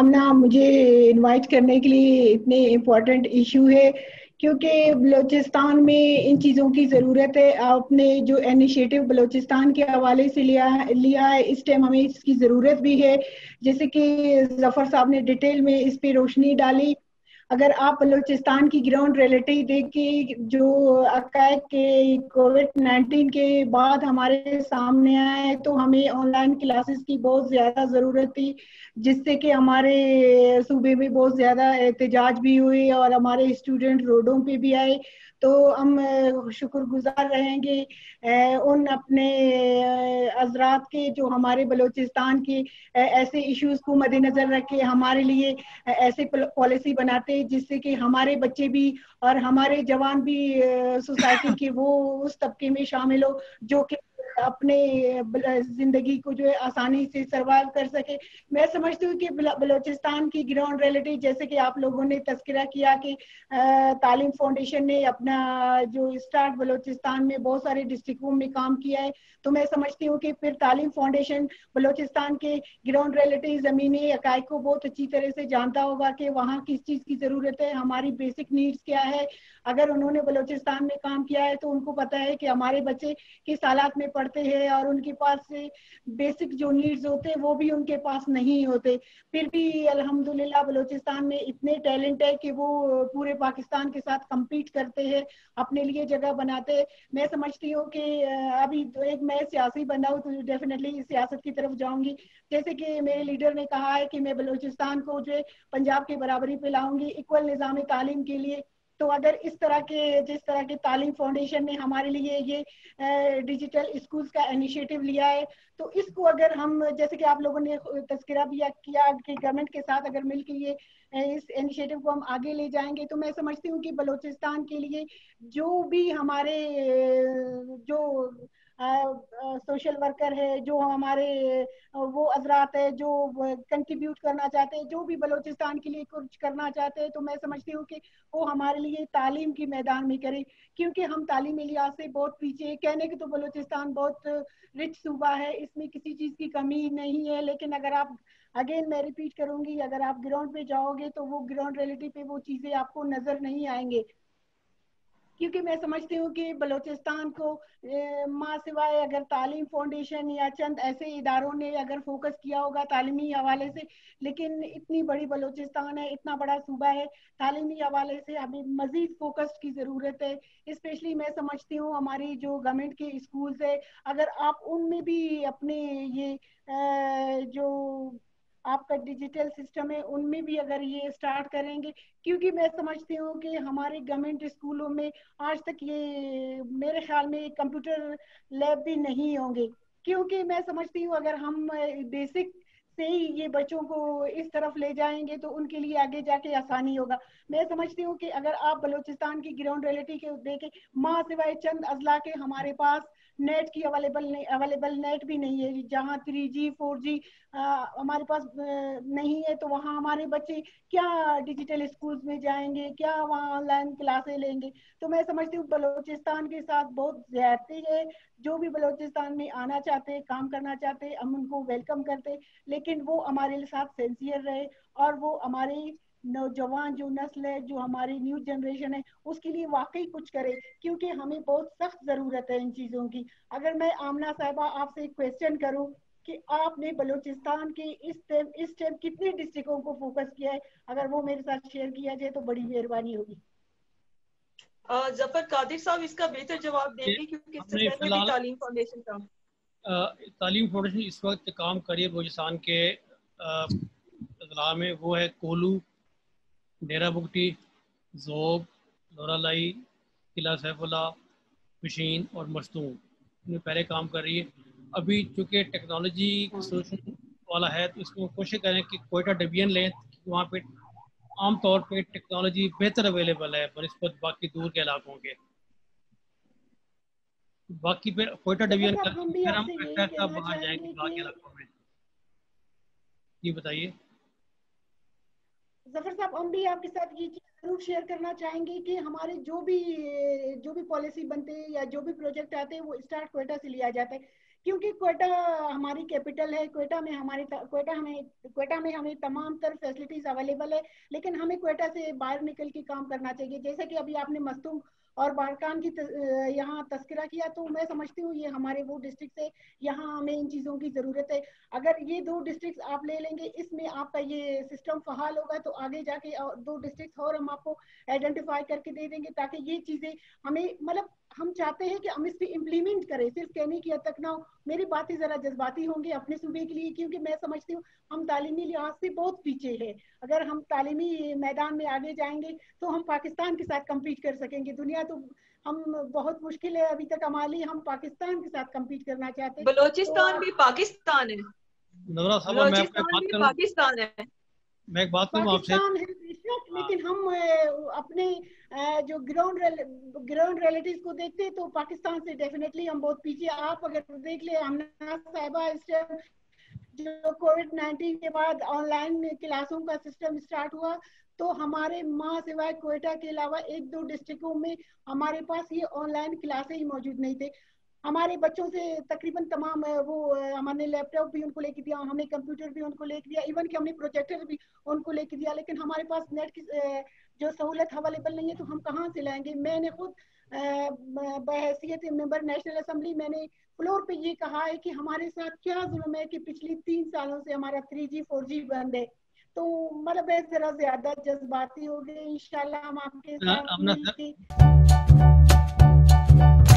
आमना, मुझे इनवाइट करने के लिए। इतने इम्पोर्टेंट इशू है क्योंकि बलूचिस्तान में इन चीज़ों की ज़रूरत है। आपने जो इनिशिएटिव बलूचिस्तान के हवाले से लिया है, इस टाइम हमें इसकी ज़रूरत भी है। जैसे कि जफर साहब ने डिटेल में इस पे रोशनी डाली। अगर आप बलूचिस्तान की ग्राउंड रियलिटी देखिए, जो अकायद के कोविड-19 के बाद हमारे सामने आए, तो हमें ऑनलाइन क्लासेस की बहुत ज़्यादा ज़रूरत थी, जिससे कि हमारे सूबे में बहुत ज़्यादा एहतजाज भी हुए और हमारे स्टूडेंट रोडों पे भी आए। तो हम शुक्रगुजार रहेंगे उन अपने हजरात के जो हमारे बलूचिस्तान के ऐसे इश्यूज को मद्देनजर रखे हमारे लिए ऐसे पॉलिसी बनाते हैं, जिससे कि हमारे बच्चे भी और हमारे जवान भी सोसाइटी के वो उस तबके में शामिल हो जो कि अपने जिंदगी को जो है आसानी से सर्वाइव कर सके। मैं समझती हूँ कि बलूचिस्तान की ग्राउंड रियलिटी, जैसे कि आप लोगों ने तस्करा किया कि तालीम फाउंडेशन ने अपना जो स्टार्ट बलूचिस्तान में बहुत सारे डिस्ट्रिक्टों में काम किया है, तो मैं समझती हूँ कि फिर तालीम फाउंडेशन बलूचिस्तान के ग्राउंड रियलिटी ज़मीनी हकाइक को बहुत अच्छी तरह से जानता होगा कि वहाँ किस चीज़ की ज़रूरत है, हमारी बेसिक नीड्स क्या है। अगर उन्होंने बलूचिस्तान में काम किया है तो उनको पता है कि हमारे बच्चे किस हालात में पढ़ते हैं और उनके पास बेसिक जो नीड्स होते हैं वो भी उनके पास नहीं होते। फिर भी अल्हम्दुलिल्लाह बलूचिस्तान में इतने टैलेंट है कि वो पूरे पाकिस्तान के साथ कम्पीट करते हैं, अपने लिए जगह बनाते हैं। मैं समझती हूँ कि अभी तो एक मैं सियासी बंदा हूँ तो डेफिनेटली सियासत की तरफ जाऊंगी। जैसे कि मेरे लीडर ने कहा है कि मैं बलूचिस्तान को जो है पंजाब के बराबरी पे लाऊंगी इक्वल निज़ाम तालीम के लिए। तो अगर इस तरह के जिस तरह के तालीम फाउंडेशन ने हमारे लिए ये डिजिटल स्कूल्स का इनिशिएटिव लिया है, तो इसको अगर हम, जैसे कि आप लोगों ने तस्करा भी किया कि गवर्नमेंट के साथ अगर मिलकर ये इस इनिशिएटिव को हम आगे ले जाएंगे, तो मैं समझती हूँ कि बलूचिस्तान के लिए जो भी हमारे जो सोशल वर्कर है, जो हमारे वो हजरात है जो कंट्रीब्यूट करना चाहते हैं, जो भी बलूचिस्तान के लिए कुछ करना चाहते हैं, तो मैं समझती हूँ कि वो हमारे लिए तालीम की मैदान में करें। क्योंकि हम तालीमी लिहाज से बहुत पीछे, कहने के तो बलूचिस्तान बहुत रिच सूबा है, इसमें किसी चीज़ की कमी नहीं है, लेकिन अगर आप, अगेन मैं रिपीट करूंगी, अगर आप ग्राउंड पे जाओगे तो वो ग्राउंड रियलिटी पे वो चीज़ें आपको नजर नहीं आएंगे। क्योंकि मैं समझती हूँ कि बलूचिस्तान को माँ सिवाय अगर तालीम फाउंडेशन या चंद ऐसे इदारों ने अगर फोकस किया होगा तालीमी हवाले से, लेकिन इतनी बड़ी बलूचिस्तान है, इतना बड़ा सूबा है, तालीमी हवाले से हमें मजीद फोकस की ज़रूरत है। स्पेशली मैं समझती हूँ हमारी जो गवर्नमेंट के स्कूल्स है, अगर आप उनमें भी अपने ये जो आपका डिजिटल सिस्टम है उनमें भी अगर ये स्टार्ट करेंगे, क्योंकि मैं समझती हूँ कि हमारे गवर्नमेंट स्कूलों में आज तक ये मेरे ख्याल में कंप्यूटर लैब भी नहीं होंगे। क्योंकि मैं समझती हूँ अगर हम बेसिक से ही ये बच्चों को इस तरफ ले जाएंगे तो उनके लिए आगे जाके आसानी होगा। मैं समझती हूँ कि अगर आप बलूचिस्तान की ग्राउंड रियलिटी के देखें, माँ सिवाय चंद अजला के हमारे पास नेट की अवेलेबल नेट भी नहीं है। जहाँ 3G 4G हमारे पास नहीं है, तो वहाँ हमारे बच्चे क्या डिजिटल स्कूल्स में जाएंगे, क्या वहाँ ऑनलाइन क्लासें लेंगे। तो मैं समझती हूँ बलूचिस्तान के साथ बहुत ज्यादती है। जो भी बलूचिस्तान में आना चाहते हैं, काम करना चाहते हैं, हम उनको वेलकम करते, लेकिन वो हमारे साथ सिंसियर रहे और वो हमारी नौजवान जो नस्ल है, जो हमारी न्यू जनरेशन है, उसके लिए वाकई कुछ करे, क्योंकि हमें बहुत सख्त जरूरत है इन चीजों की। अगर मैं आमना साहिबा आपसे एक क्वेश्चन करूं कि आपने बलूचिस्तान के इस टाइम कितने डिस्ट्रिक्टों को फोकस किया है, अगर वो मेरे साथ शेयर किया जाए तो बड़ी मेहरबानी होगी। जफर कादिर साहब इसका बेहतर जवाब देंगे क्योंकि इससे पहले भी तालीम फाउंडेशन का तालीम फाउंडेशन इस वक्त काम करिए बलूचिस्तान के अजला में। वो है कोलू, डेरा बुगटी, जोब, लोरालाई, किला सैफुल्ला, मशीन और मस्तूम इनमें पहले काम कर रही है। अभी चूँकि टेक्नोलॉजी सोल्यूशन वाला है तो इसको कोशिश करें कि कोयटा डिवीजन लें, वहाँ पे आमतौर पे टेक्नोलॉजी बेहतर अवेलेबल है बनिस्बत बाकी दूर के इलाकों के। बाकी फिर कोयटा डिवीजन का फिर हम ऐसा बाहर जाएंगे बाकी इलाकों में। ये बताइए जफर साहब, हम भी आपके साथ ये चीज जरूर शेयर करना चाहेंगे कि हमारे जो भी पॉलिसी बनते हैं या जो भी प्रोजेक्ट आते हैं वो स्टार्ट क्वेटा से लिया जाता है। क्योंकि क्वेटा हमारी कैपिटल है, क्वेटा में हमें तमाम तर फैसिलिटीज अवेलेबल है, लेकिन हमें क्वेटा से बाहर निकल के काम करना चाहिए। जैसे कि अभी आपने मस्तूम और बारकान की यहाँ तस्करा किया, तो मैं समझती हूँ ये हमारे वो डिस्ट्रिक्ट है, यहाँ हमें इन चीज़ों की ज़रूरत है। अगर ये 2 डिस्ट्रिक्ट आप ले लेंगे, इसमें आपका ये सिस्टम फहाल होगा, तो आगे जाके 2 डिस्ट्रिक्ट और हम आपको आइडेंटिफाई करके दे देंगे, ताकि ये चीज़ें हमें मतलब हम चाहते हैं कि हम इस पे इम्प्लीमेंट करें, सिर्फ कहने की हद तक ना हो। मेरी बातें जरा जज्बाती होंगी अपने सूबे के लिए, क्योंकि मैं समझती हूँ हम तालीमी लिहाज से बहुत पीछे हैं। अगर हम तालीमी मैदान में आगे जाएंगे तो हम पाकिस्तान के साथ कम्पीट कर सकेंगे। दुनिया तो हम बहुत मुश्किल है अभी तक हमारे लिए, हम पाकिस्तान के साथ कम्पीट करना चाहते हैं। बलोचिस्तान भी पाकिस्तान है, बलोचिस्तान भी पाकिस्तान है। मैं एक बात करूं आपसे, लेकिन हम अपने जो ग्राउंड रिलेटिव्स को देखते हैं तो पाकिस्तान से डेफिनेटली हम बहुत पीछे। आप अगर देख ले हमना साहिबा, इस टाइम जो कोविड-19 के बाद ऑनलाइन क्लासों का सिस्टम स्टार्ट हुआ, तो हमारे माँ सिवाय क्वेटा के अलावा 1-2 डिस्ट्रिक्टों में हमारे पास ये ऑनलाइन क्लासें ही मौजूद नहीं थे। हमारे बच्चों से तकरीबन तमाम वो हमने लैपटॉप भी उनको लेके दिया, हमने कंप्यूटर भी उनको लेके दिया, इवन कि हमने प्रोजेक्टर भी उनको लेके दिया, लेकिन हमारे पास नेट की जो सहूलत अवेलेबल नहीं है, तो हम कहाँ से लाएंगे। मैंने खुद बहैसियत मेंबर नेशनल असेंबली मैंने फ्लोर पे ये कहा है कि हमारे साथ क्या जुल्म है कि पिछली 3 सालों से हमारा 3G 4G बंद है। तो मतलब मैं जरा ज्यादा जज्बाती हो गई। इंशाल्लाह हम आपके साथ